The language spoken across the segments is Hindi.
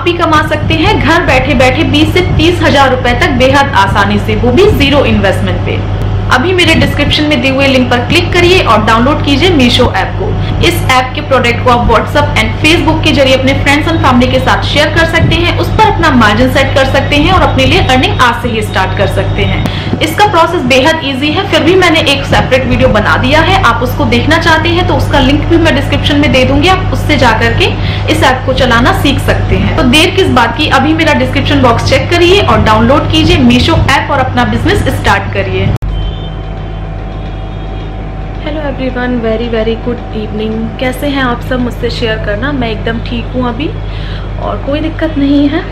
भी कमा सकते हैं घर बैठे बैठे 20 से 30 हजार रुपए तक बेहद आसानी से, वो भी 0 इन्वेस्टमेंट पे। अभी मेरे डिस्क्रिप्शन में दिए हुए लिंक पर क्लिक करिए और डाउनलोड कीजिए मीशो ऐप को। इस ऐप के प्रोडक्ट को आप व्हाट्सएप एंड फेसबुक के जरिए अपने फ्रेंड्स एंड फैमिली के साथ शेयर कर सकते हैं, उस पर अपना मार्जिन सेट कर सकते हैं और अपने लिए अर्निंग आज से ही स्टार्ट कर सकते हैं। इसका प्रोसेस बेहद ईजी है, फिर भी मैंने एक सेपरेट वीडियो बना दिया है। आप उसको देखना चाहते हैं तो उसका लिंक भी मैं डिस्क्रिप्शन में दे दूंगी, आप उससे जाकर के इस ऐप को चलाना सीख सकते हैं। तो देर किस बात की, अभी मेरा डिस्क्रिप्शन बॉक्स चेक करिए और डाउनलोड कीजिए मीशो ऐप और अपना बिजनेस स्टार्ट करिए। Hello everyone, very good evening. कैसे हैं आप सब, मुझसे शेयर करना। मैं एकदम ठीक हूँ अभी और कोई दिक्कत नहीं है।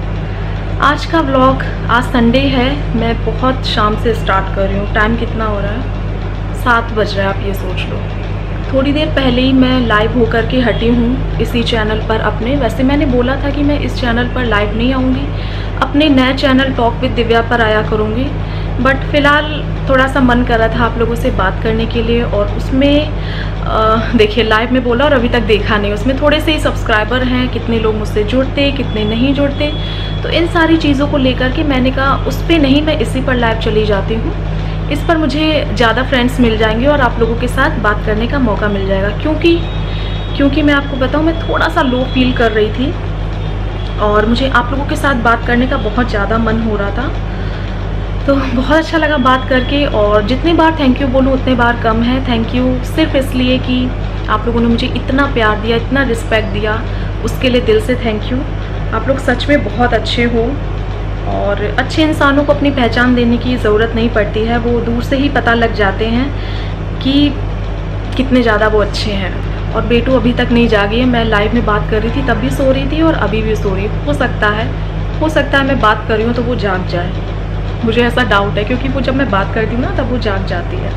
आज का व्लॉग, आज संडे है, मैं बहुत शाम से स्टार्ट कर रही हूँ। टाइम कितना हो रहा है, 7 बज रहा है, आप ये सोच लो। थोड़ी देर पहले ही मैं लाइव होकर के हटी हूँ इसी चैनल पर अपने। वैसे मैंने बोला था कि मैं इस चैनल पर लाइव नहीं आऊँगी, अपने नए चैनल टॉक विद दिव्या पर आया करूँगी, बट फ़िलहाल थोड़ा सा मन कर रहा था आप लोगों से बात करने के लिए। और उसमें देखिए, लाइव में बोला और अभी तक देखा नहीं, उसमें थोड़े से ही सब्सक्राइबर हैं, कितने लोग मुझसे जुड़ते कितने नहीं जुड़ते, तो इन सारी चीज़ों को लेकर के मैंने कहा उस पर नहीं, मैं इसी पर लाइव चली जाती हूँ। इस पर मुझे ज़्यादा फ्रेंड्स मिल जाएंगे और आप लोगों के साथ बात करने का मौका मिल जाएगा। क्योंकि मैं आपको बताऊँ, मैं थोड़ा सा लो फील कर रही थी और मुझे आप लोगों के साथ बात करने का बहुत ज़्यादा मन हो रहा था। तो बहुत अच्छा लगा बात करके, और जितनी बार थैंक यू बोलूँ उतने बार कम है। थैंक यू सिर्फ इसलिए कि आप लोगों ने मुझे इतना प्यार दिया, इतना रिस्पेक्ट दिया, उसके लिए दिल से थैंक यू। आप लोग सच में बहुत अच्छे हो और अच्छे इंसानों को अपनी पहचान देने की ज़रूरत नहीं पड़ती है, वो दूर से ही पता लग जाते हैं कि कितने ज़्यादा वो अच्छे हैं। और बेटू अभी तक नहीं जागी है, मैं लाइव में बात कर रही थी तब भी सो रही थी और अभी भी सो रही है। हो सकता है मैं बात कर रही हूँ तो वो जाग जाए, मुझे ऐसा डाउट है, क्योंकि वो जब मैं बात करती हूँ ना तब वो जाग जाती है।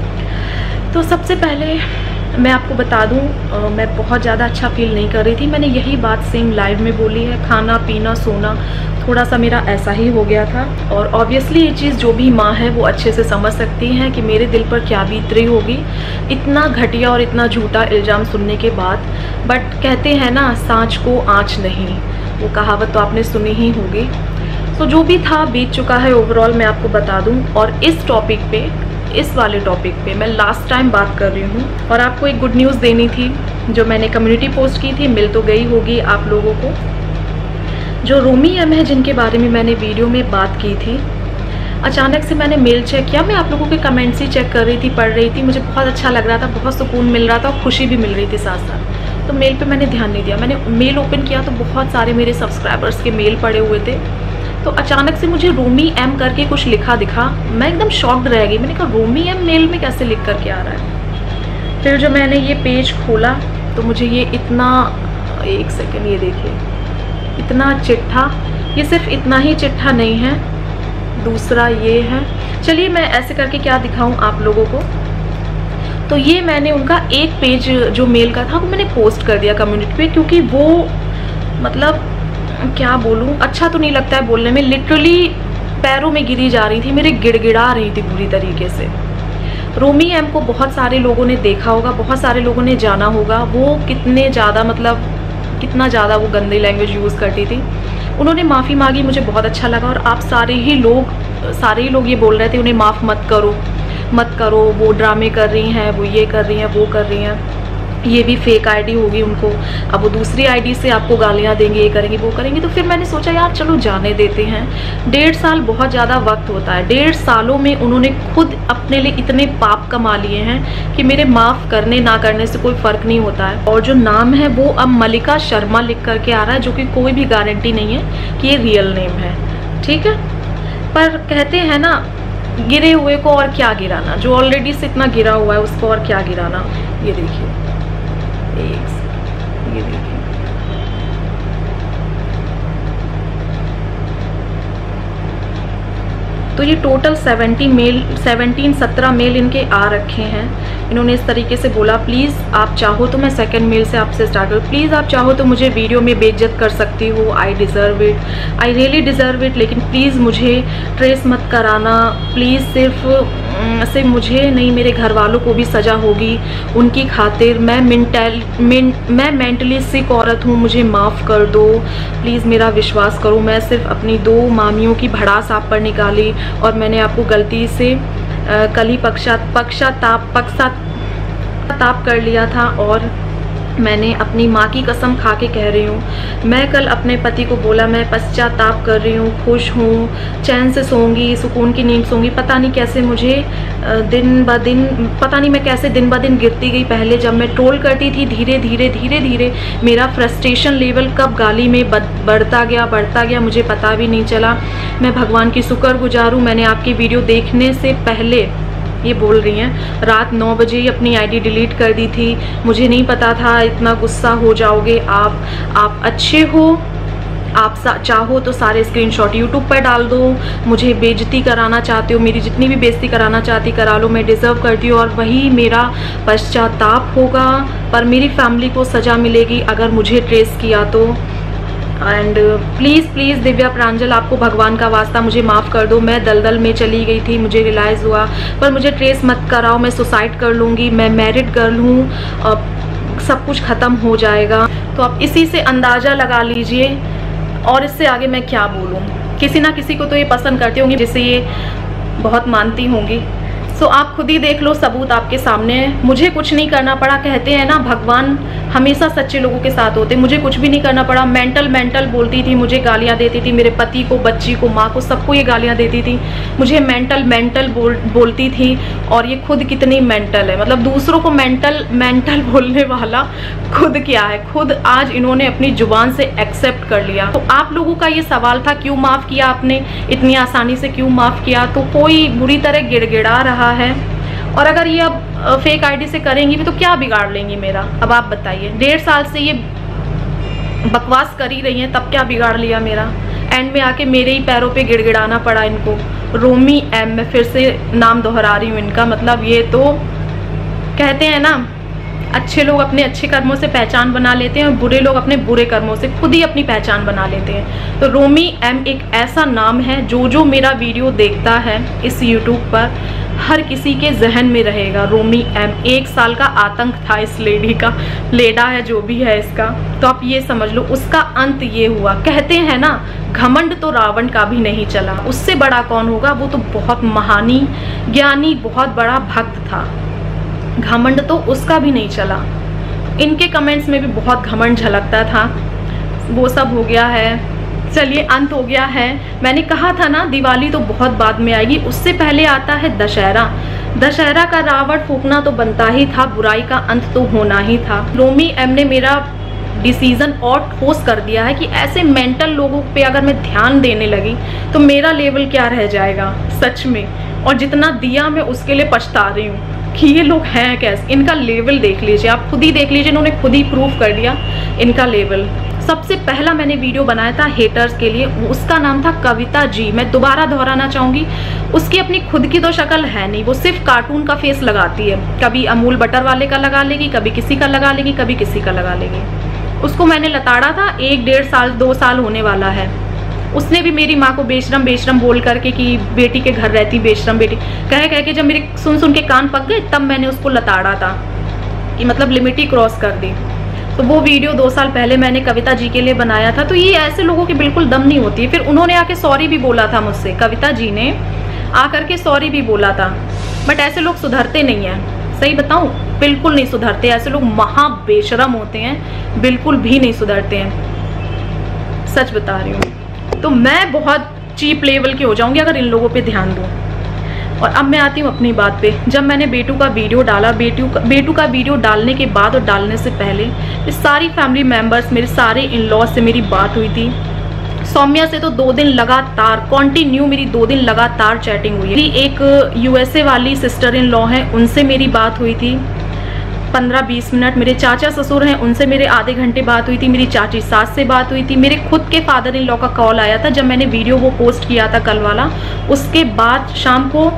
तो सबसे पहले मैं आपको बता दूँ, मैं बहुत ज़्यादा अच्छा फील नहीं कर रही थी। मैंने यही बात सेम लाइव में बोली है, खाना पीना सोना थोड़ा सा मेरा ऐसा ही हो गया था। और ऑब्वियसली ये चीज़ जो भी माँ है वो अच्छे से समझ सकती हैं कि मेरे दिल पर क्या बीत रही होगी इतना घटिया और इतना झूठा इल्ज़ाम सुनने के बाद। बट कहते हैं ना, सांच को आँच नहीं, वो कहावत तो आपने सुनी ही होगी। तो जो भी था बीत चुका है, ओवरऑल मैं आपको बता दूं। और इस टॉपिक पे, इस वाले टॉपिक पे मैं लास्ट टाइम बात कर रही हूँ और आपको एक गुड न्यूज़ देनी थी जो मैंने कम्युनिटी पोस्ट की थी, मिल तो गई होगी आप लोगों को। जो रोमी एम है, जिनके बारे में मैंने वीडियो में बात की थी, अचानक से मैंने मेल चेक किया। मैं आप लोगों के कमेंट्स ही चेक कर रही थी, पढ़ रही थी, मुझे बहुत अच्छा लग रहा था, बहुत सुकून मिल रहा था और खुशी भी मिल रही थी साथ साथ। तो मेल पे मैंने ध्यान नहीं दिया। मैंने मेल ओपन किया तो बहुत सारे मेरे सब्सक्राइबर्स के मेल पड़े हुए थे। तो अचानक से मुझे रोमी एम करके कुछ लिखा दिखा, मैं एकदम शॉक्ड रह गई। मैंने कहा रोमी एम मेल में कैसे लिख करके आ रहा है। फिर जब मैंने ये पेज खोला तो मुझे ये इतना, एक सेकेंड, ये देखिए इतना चिट्ठा, ये सिर्फ इतना ही चिट्ठा नहीं है, दूसरा ये है। चलिए मैं ऐसे करके क्या दिखाऊं आप लोगों को। तो ये मैंने उनका एक पेज जो मेल का था वो मैंने पोस्ट कर दिया कम्युनिटी पे, क्योंकि वो मतलब क्या बोलूं, अच्छा तो नहीं लगता है बोलने में, लिटरली पैरों में गिरी जा रही थी, मेरे गिड़गिड़ा रही थी पूरी तरीके से। रोमी एम को बहुत सारे लोगों ने देखा होगा, बहुत सारे लोगों ने जाना होगा, वो कितने ज़्यादा मतलब कितना ज़्यादा वो गंदी लैंग्वेज यूज़ करती थी। उन्होंने माफ़ी मांगी, मुझे बहुत अच्छा लगा। और आप सारे ही लोग ये बोल रहे थे उन्हें माफ़ मत करो, वो ड्रामे कर रही हैं, वो ये कर रही हैं, वो कर रही हैं, ये भी फेक आईडी होगी उनको, अब वो दूसरी आईडी से आपको गालियाँ देंगे, ये करेंगे वो करेंगे। तो फिर मैंने सोचा यार चलो जाने देते हैं। 1.5 साल बहुत ज़्यादा वक्त होता है। 1.5 सालों में उन्होंने खुद अपने लिए इतने पाप कमा लिए हैं कि मेरे माफ़ करने ना करने से कोई फ़र्क नहीं होता है। और जो नाम है वो अब मल्लिका शर्मा लिख करके आ रहा है, जो कि कोई भी गारंटी नहीं है कि ये रियल नेम है, ठीक है। पर कहते हैं ना, गिरे हुए को और क्या गिराना, जो ऑलरेडी से इतना गिरा हुआ है उसको और क्या गिराना। ये देखिए, ये देखिए, तो ये टोटल 17 मेल इनके आ रखे हैं। इन्होंने इस तरीके से बोला, प्लीज़ आप चाहो तो मैं सेकंड मेल से आपसे स्टार्ट करूँ, प्लीज़ आप चाहो तो मुझे वीडियो में बेइज्जत कर सकती हो, I deserve it, I really deserve it, लेकिन प्लीज़ मुझे ट्रेस मत कराना, प्लीज़ सिर्फ से मुझे नहीं, मेरे घर वालों को भी सज़ा होगी उनकी खातिर। मैं मेंटली सिक औरत हूँ, मुझे माफ़ कर दो प्लीज़, मेरा विश्वास करो। मैं सिर्फ अपनी 2 मामियों की भड़ास आप पर निकाली और मैंने आपको गलती से कल ही पक्षाताप कर लिया था और मैंने अपनी माँ की कसम खा के कह रही हूँ। मैं कल अपने पति को बोला मैं पश्चाताप कर रही हूँ, खुश हूँ, चैन से सोऊंगी, सुकून की नींद सोऊंगी। पता नहीं कैसे मुझे मैं कैसे दिन ब दिन गिरती गई। पहले जब मैं ट्रोल करती थी, धीरे धीरे मेरा फ्रस्ट्रेशन लेवल कब गाली में बढ़ता गया मुझे पता भी नहीं चला। मैं भगवान की शुक्रगुजार हूँ, मैंने आपकी वीडियो देखने से पहले, ये बोल रही हैं, रात 9 बजे ही अपनी आईडी डिलीट कर दी थी। मुझे नहीं पता था इतना गुस्सा हो जाओगे आप अच्छे हो, आप चाहो तो सारे स्क्रीनशॉट यूट्यूब पर डाल दो। मुझे बेइज्जती कराना चाहते हो, मेरी जितनी भी बेइज्जती कराना चाहती करा लो, मैं डिज़र्व करती हूँ और वही मेरा पश्चाताप होगा। पर मेरी फैमिली को सज़ा मिलेगी अगर मुझे ट्रेस किया तो। एंड प्लीज़ दिव्या प्रांजल, आपको भगवान का वास्ता मुझे माफ़ कर दो। मैं दलदल में चली गई थी, मुझे रियलाइज़ हुआ, पर मुझे ट्रेस मत कराओ, मैं सुसाइड कर लूँगी। मैं मैरिड गर्ल हूँ, सब कुछ ख़त्म हो जाएगा। तो आप इसी से अंदाज़ा लगा लीजिए और इससे आगे मैं क्या बोलूँ। किसी ना किसी को तो ये पसंद करती होंगी जिसे ये बहुत मानती होंगी। सो आप खुद ही देख लो, सबूत आपके सामने है। मुझे कुछ नहीं करना पड़ा। कहते हैं ना भगवान हमेशा सच्चे लोगों के साथ होते। मुझे कुछ भी नहीं करना पड़ा। मेंटल बोलती थी, मुझे गालियां देती थी, मेरे पति को, बच्ची को, माँ को, सबको ये गालियां देती थी। मुझे मेंटल बोलती थी और ये खुद कितनी मेंटल है। मतलब दूसरों को मेंटल बोलने वाला खुद क्या है, खुद आज इन्होंने अपनी जुबान से एक्सेप्ट कर लिया। तो आप लोगों का ये सवाल था क्यों माफ़ किया आपने, इतनी आसानी से क्यों माफ़ किया। तो कोई बुरी तरह गिड़गिड़ा रहा है और अगर ये अब फेक आईडी से करेंगी भी तो क्या बिगाड़ लेंगी मेरा, अब आप बताइए। 1.5 साल से ये बकवास कर ही रही हैं, तब क्या बिगाड़ लिया मेरा। एंड में आके मेरे ही पैरों पे गिड़गिड़ाना पड़ा इनको। रोमी एम, मैं फिर से नाम दोहरा रही हूँ इनका। मतलब ये तो कहते हैं ना, अच्छे लोग अपने अच्छे कर्मों से पहचान बना लेते हैं और बुरे लोग अपने बुरे कर्मों से खुद ही अपनी पहचान बना लेते हैं। तो रोमी एम एक ऐसा नाम है जो मेरा वीडियो देखता है इस यूट्यूब पर, हर किसी के जहन में रहेगा। रोमी एम 1 साल का आतंक था इस लेडी का, लेडा है जो भी है इसका। तो आप ये समझ लो उसका अंत ये हुआ। कहते हैं ना, घमंड तो रावण का भी नहीं चला, उससे बड़ा कौन होगा। वो तो बहुत महानी ज्ञानी, बहुत बड़ा भक्त था, घमंड तो उसका भी नहीं चला। इनके कमेंट्स में भी बहुत घमंड झलकता था। वो सब हो गया है, चलिए अंत हो गया है। मैंने कहा था ना दिवाली तो बहुत बाद में आएगी, उससे पहले आता है दशहरा। दशहरा का रावण फूकना तो बनता ही था, बुराई का अंत तो होना ही था। रोमी एम ने मेरा डिसीजन और ठोस कर दिया है कि ऐसे मेंटल लोगों पे अगर मैं ध्यान देने लगी तो मेरा लेवल क्या रह जाएगा सच में। और जितना दिया मैं उसके लिए पछता रही हूँ कि ये लोग हैं कैसे। इनका लेवल देख लीजिए, आप खुद ही देख लीजिए, इन्होंने खुद ही प्रूव कर दिया इनका लेवल। सबसे पहला मैंने वीडियो बनाया था हेटर्स के लिए, उसका नाम था कविता जी। मैं दोबारा दोहराना चाहूँगी, उसकी अपनी खुद की तो शक्ल है नहीं, वो सिर्फ कार्टून का फेस लगाती है। कभी अमूल बटर वाले का लगा लेगी, कभी किसी का लगा लेगी, कभी किसी का लगा लेगी। उसको मैंने लताड़ा था, 1-1.5 साल 2 साल होने वाला है। उसने भी मेरी माँ को बेशरम बोल करके कि बेटी के घर रहती बेशरम बेटी, कह के जब मेरे सुन के कान पक गए तब मैंने उसको लताड़ा था कि मतलब लिमिट ही क्रॉस कर दी। तो वो वीडियो 2 साल पहले मैंने कविता जी के लिए बनाया था। तो ये ऐसे लोगों की बिल्कुल दम नहीं होती है। फिर उन्होंने आके सॉरी भी बोला था मुझसे, कविता जी ने आकर के सॉरी भी बोला था। बट ऐसे लोग सुधरते नहीं हैं, सही बताऊं, बिल्कुल नहीं सुधरते। ऐसे लोग महा बेशरम होते हैं, बिल्कुल भी नहीं सुधरते हैं, सच बता रही हूँ। तो मैं बहुत चीप लेवल की हो जाऊंगी अगर इन लोगों पे ध्यान दूं। और अब मैं आती हूँ अपनी बात पे। जब मैंने बेटू का वीडियो डाला, बेटू का वीडियो डालने के बाद और डालने से पहले सारी फैमिली मेम्बर्स, मेरे सारे इन लॉ से मेरी बात हुई थी। सौम्या से तो 2 दिन लगातार कॉन्टिन्यू मेरी 2 दिन लगातार चैटिंग हुई। मेरी एक यूएसए वाली सिस्टर इन लॉ हैं, उनसे मेरी बात हुई थी 15-20 मिनट। मेरे चाचा ससुर हैं, उनसे मेरे आधे घंटे बात हुई थी। मेरी चाची सास से बात हुई थी। मेरे खुद के फादर इन लॉ का कॉल आया था जब मैंने वीडियो वो पोस्ट किया था कल वाला। उसके बाद शाम को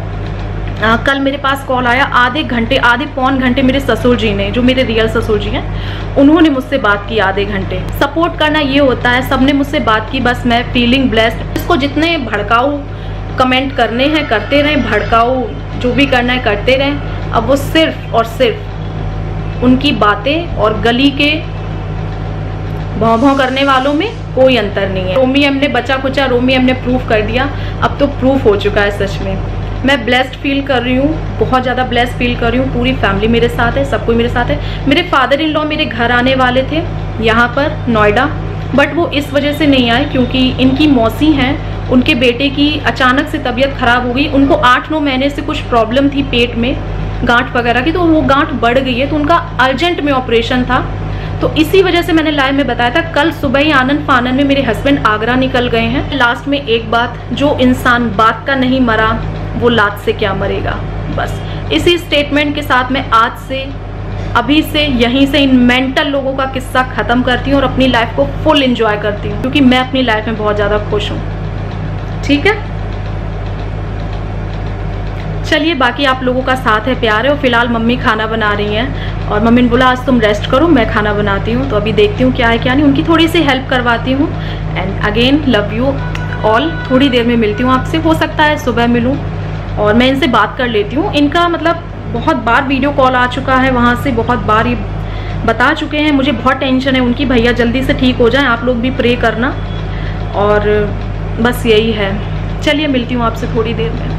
कल मेरे पास कॉल आया, आधे पौन घंटे मेरे ससुर जी ने, जो मेरे रियल ससुर जी हैं, उन्होंने मुझसे बात की आधे घंटे। सपोर्ट करना ये होता है, सबने मुझसे बात की, बस मैं फीलिंग ब्लेस्ड। इसको जितने भड़काऊ कमेंट करने हैं करते रहें, भड़काऊ जो भी करना है करते रहें। अब वो सिर्फ और सिर्फ उनकी बातें और गली के भौं भौं करने वालों में कोई अंतर नहीं है। रोमी एम ने बचा कुचा रोमी एम ने प्रूफ कर दिया, अब तो प्रूफ हो चुका है सच में। मैं ब्लेस्ड फील कर रही हूँ, बहुत ज़्यादा ब्लेस्ड फील कर रही हूँ। पूरी फैमिली मेरे साथ है, सब कोई मेरे साथ है। मेरे फादर इन लॉ मेरे घर आने वाले थे यहाँ पर नोएडा, बट वो इस वजह से नहीं आए क्योंकि इनकी मौसी हैं, उनके बेटे की अचानक से तबीयत खराब हो गई। उनको 8-9 महीने से कुछ प्रॉब्लम थी पेट में, गांठ वगैरह की, तो वो गांठ बढ़ गई है, तो उनका अर्जेंट में ऑपरेशन था। तो इसी वजह से मैंने लाइव में बताया था। कल सुबह ही आनंद फानन में मेरे हस्बैंड आगरा निकल गए हैं। लास्ट में एक बात, जो इंसान बात का नहीं मरा वो लात से क्या मरेगा। बस इसी स्टेटमेंट के साथ मैं आज से, अभी से, यहीं से इन मेंटल लोगों का किस्सा खत्म करती हूँ और अपनी लाइफ को फुल एंजॉय करती हूँ, क्योंकि मैं अपनी लाइफ में बहुत ज़्यादा खुश हूँ। ठीक है, चलिए, बाकी आप लोगों का साथ है, प्यार है। और फिलहाल मम्मी खाना बना रही हैं और मम्मी ने बोला आज तुम रेस्ट करो, मैं खाना बनाती हूँ। तो अभी देखती हूँ क्या है क्या नहीं, उनकी थोड़ी सी हेल्प करवाती हूँ। And again love you all. थोड़ी देर में मिलती हूँ आपसे, हो सकता है सुबह मिलूँ और मैं इनसे बात कर लेती हूँ। इनका मतलब बहुत बार वीडियो कॉल आ चुका है, वहाँ से बहुत बार ये बता चुके हैं। मुझे बहुत टेंशन है उनकी, भैया जल्दी से ठीक हो जाएं, आप लोग भी प्रे करना। और बस यही है, चलिए मिलती हूँ आपसे थोड़ी देर में।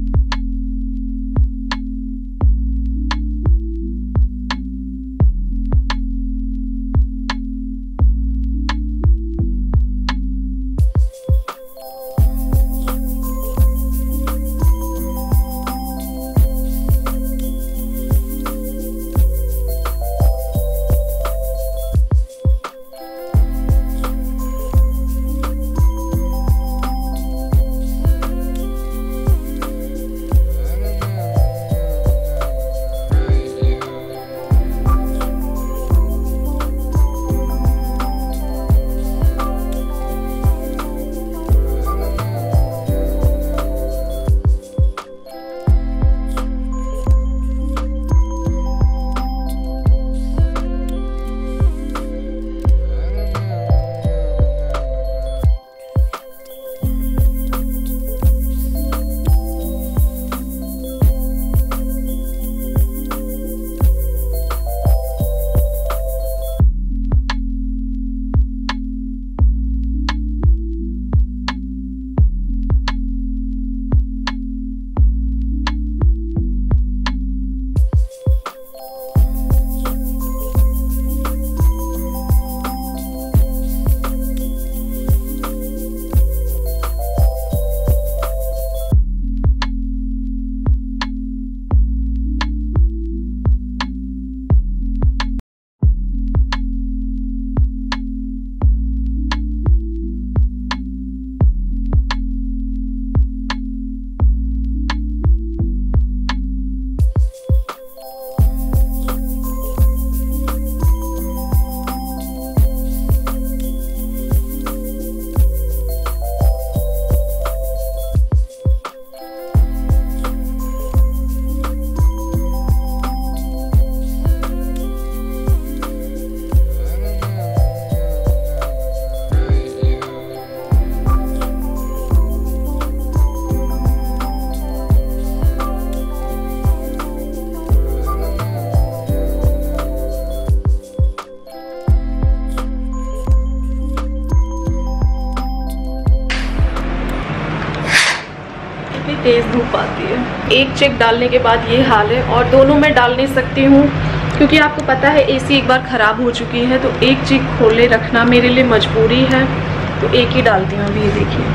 तेज धूप आती है। एक चेक डालने के बाद ये हाल है, और दोनों मैं डाल नहीं सकती हूँ क्योंकि आपको पता है एसी एक बार ख़राब हो चुकी है, तो एक चेक खोले रखना मेरे लिए मजबूरी है, तो एक ही डालती हूँ। अभी ये देखिए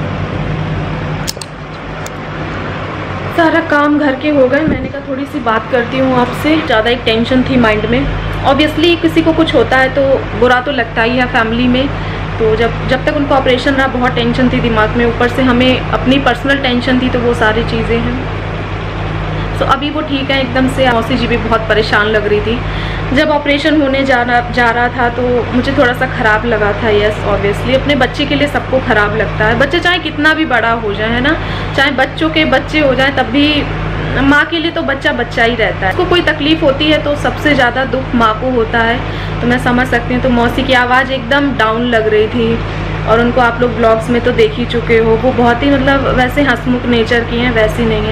सारा काम घर के हो गए। मैंने कहा थोड़ी सी बात करती हूँ आपसे, ज़्यादा एक टेंशन थी माइंड में। ऑब्वियसली किसी को कुछ होता है तो बुरा तो लगता ही है फैमिली में, तो जब तक उनका ऑपरेशन रहा बहुत टेंशन थी दिमाग में, ऊपर से हमें अपनी पर्सनल टेंशन थी, तो वो सारी चीज़ें हैं। तो अभी वो ठीक है एकदम से। मौसी जी भी बहुत परेशान लग रही थी। जब ऑपरेशन होने जा रहा था तो मुझे थोड़ा सा ख़राब लगा था। यस ऑब्वियसली अपने बच्चे के लिए सबको ख़राब लगता है, बच्चे चाहे कितना भी बड़ा हो जाए, है ना, चाहे बच्चों के बच्चे हो जाए, तब भी माँ के लिए तो बच्चा बच्चा ही रहता है। उसको कोई तकलीफ़ होती है तो सबसे ज़्यादा दुख माँ को होता है, तो मैं समझ सकती हूँ। तो मौसी की आवाज़ एकदम डाउन लग रही थी, और उनको आप लोग ब्लॉग्स में तो देख ही चुके हो, वो बहुत ही मतलब वैसे हंसमुख नेचर की हैं, वैसी नहीं है।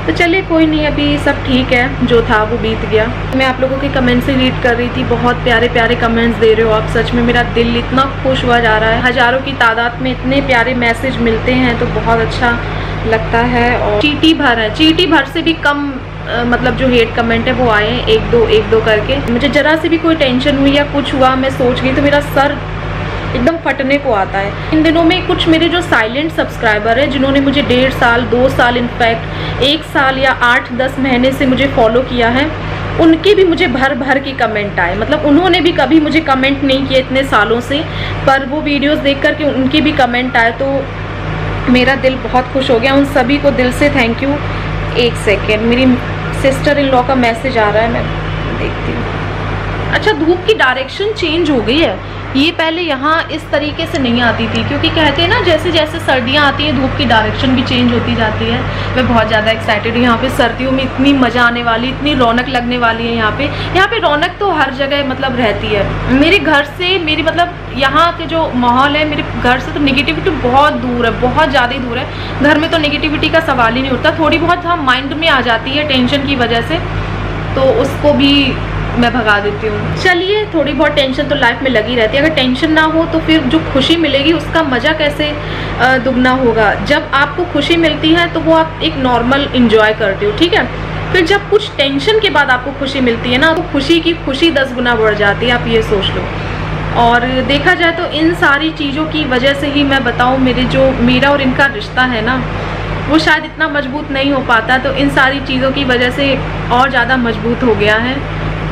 तो चलिए कोई नहीं, अभी सब ठीक है, जो था वो बीत गया। मैं आप लोगों के कमेंट्स से रीड कर रही थी, बहुत प्यारे प्यारे कमेंट्स दे रहे हो आप, सच में मेरा दिल इतना खुश हुआ जा रहा है। हज़ारों की तादाद में इतने प्यारे मैसेज मिलते हैं तो बहुत अच्छा लगता है। और चीटी भर है, चीटी भर से भी कम मतलब जो हेट कमेंट है वो आए हैं, एक दो करके। मुझे ज़रा से भी कोई टेंशन हुई या कुछ हुआ, मैं सोच गई तो मेरा सर एकदम फटने को आता है। इन दिनों में कुछ मेरे जो साइलेंट सब्सक्राइबर है, जिन्होंने मुझे 1.5 साल 2 साल इनफैक्ट 1 साल या 8-10 महीने से मुझे फॉलो किया है, उनके भी मुझे भर भर के कमेंट आए। मतलब उन्होंने भी कभी मुझे कमेंट नहीं किए इतने सालों से, पर वो वीडियोस देख कर के उनके भी कमेंट आए तो मेरा दिल बहुत खुश हो गया। उन सभी को दिल से थैंक यू। एक सेकेंड, मेरी सिस्टर इन लॉ का मैसेज आ रहा है, मैं देखती हूँ। अच्छा, धूप की डायरेक्शन चेंज हो गई है, ये पहले यहाँ इस तरीके से नहीं आती थी, क्योंकि कहते हैं ना जैसे जैसे सर्दियाँ आती हैं धूप की डायरेक्शन भी चेंज होती जाती है। मैं बहुत ज़्यादा एक्साइटेड हूँ, यहाँ पे सर्दियों में इतनी मज़ा आने वाली, इतनी रौनक लगने वाली है। यहाँ पे रौनक तो हर जगह मतलब रहती है। मेरे घर से मेरी मतलब यहाँ के जो माहौल है, मेरे घर से तो निगेटिविटी बहुत दूर है, बहुत ज़्यादा ही दूर है। घर में तो निगेटिविटी का सवाल ही नहीं उठता, थोड़ी बहुत हाँ माइंड में आ जाती है टेंशन की वजह से, तो उसको भी मैं भगा देती हूँ। चलिए, थोड़ी बहुत टेंशन तो लाइफ में लगी रहती है, अगर टेंशन ना हो तो फिर जो खुशी मिलेगी उसका मज़ा कैसे दुगना होगा। जब आपको खुशी मिलती है तो वो आप एक नॉर्मल इंजॉय करते हो, ठीक है। फिर जब कुछ टेंशन के बाद आपको खुशी मिलती है ना, तो खुशी की खुशी 10 गुना बढ़ जाती है, आप ये सोच लो। और देखा जाए तो इन सारी चीज़ों की वजह से ही मैं बताऊँ, मेरा और इनका रिश्ता है ना, वो शायद इतना मजबूत नहीं हो पाता, तो इन सारी चीज़ों की वजह से और ज़्यादा मजबूत हो गया है,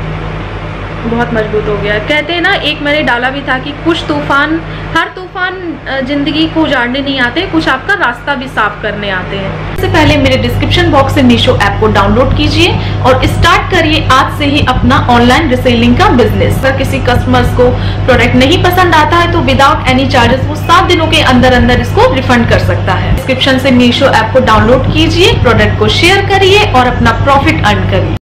बहुत मजबूत हो गया है। कहते हैं ना, एक मैंने डाला भी था कि कुछ तूफान, हर तूफान जिंदगी को उजाड़ने नहीं आते, कुछ आपका रास्ता भी साफ करने आते हैं। इससे पहले मेरे डिस्क्रिप्शन बॉक्स से मीशो ऐप को डाउनलोड कीजिए और स्टार्ट करिए आज से ही अपना ऑनलाइन रीसेलिंग का बिजनेस। अगर किसी कस्टमर्स को प्रोडक्ट नहीं पसंद आता है तो विदाउट एनी चार्जेस वो 7 दिनों के अंदर इसको रिफंड कर सकता है। डिस्क्रिप्शन से मीशो ऐप को डाउनलोड कीजिए, प्रोडक्ट को शेयर करिए और अपना प्रॉफिट अर्न करिए।